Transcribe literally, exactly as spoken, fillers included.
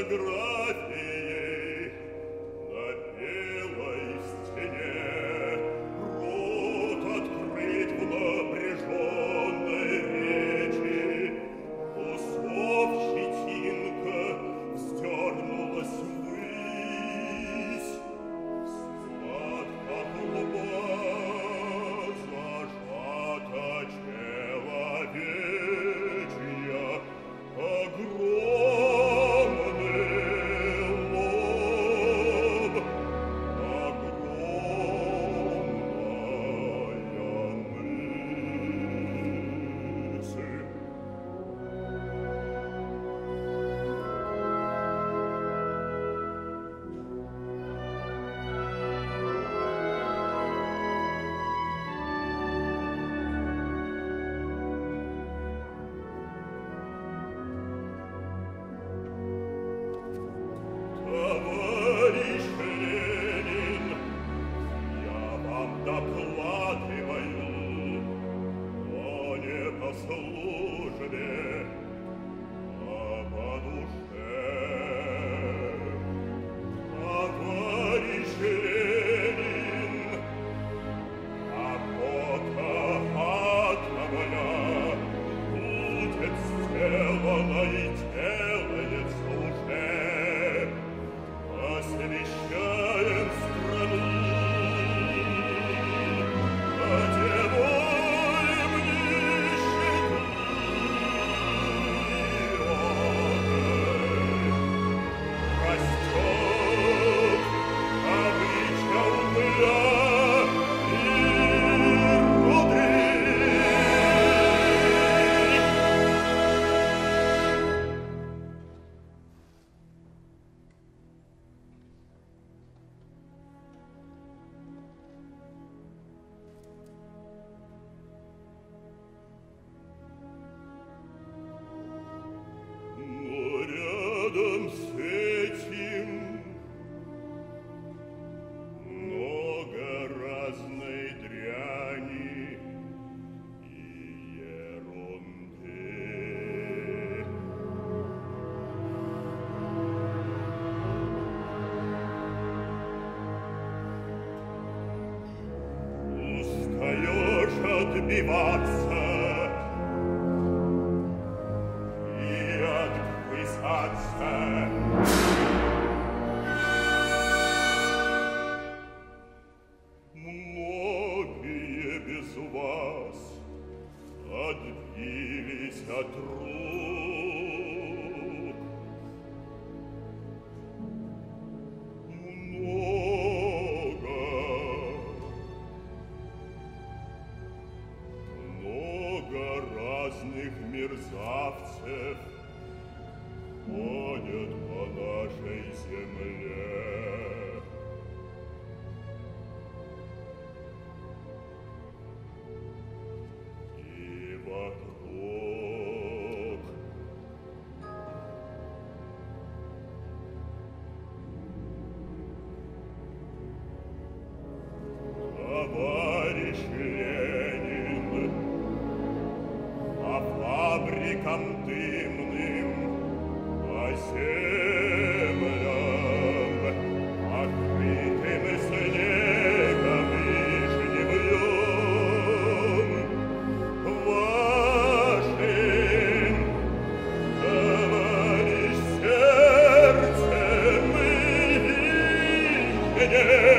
фотографией на белой стене. Рот открыть в напряженной речи, у слов щетинка вздернулась ввысь. Взгляд, как луна, зажата человечья, огромный лоб, огромная мысль. Товарищ Ленин, я вам докладываю, но не по службе, а по душе. Товарищ Ленин, работа атомная будет сделана и делается уже. Освещаем страну, одеваем нищету растет обыча угля и руды. Но рядом с этим много разной дряни и ерунды. Устаешь отбиваться и отгрызаться. Многие без вас отбились от рук. Много, много разных мерзавцев ходят по нашей земле. И вокруг товарищ Ленин, по фабрикам дымным, по землям, покрытым снегом и жнивьем, вашим, товарищ, сердцем и именем.